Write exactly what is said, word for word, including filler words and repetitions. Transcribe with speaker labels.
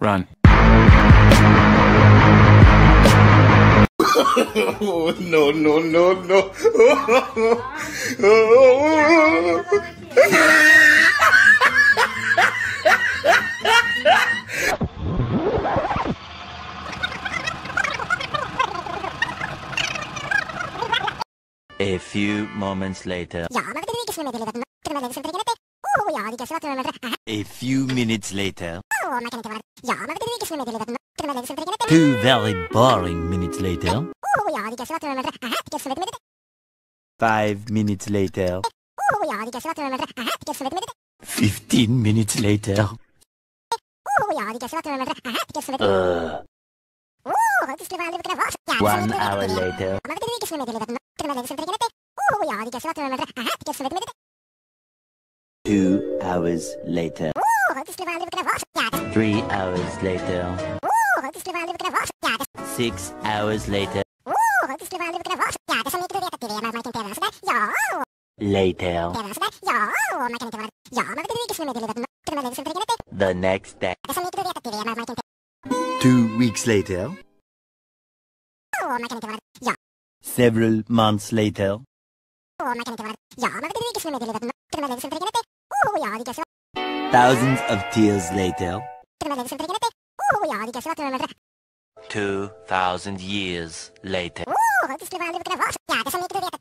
Speaker 1: Run.
Speaker 2: Oh, no, no, no, no.
Speaker 3: A few moments later. A few minutes later. Two very boring minutes later. Five minutes later. Fifteen minutes later. Uh. One hour later. Two hours later. Three hours later. Six hours later. Later. The next day. Two weeks later. Several months later. Thousands of tears later. Two thousand years later.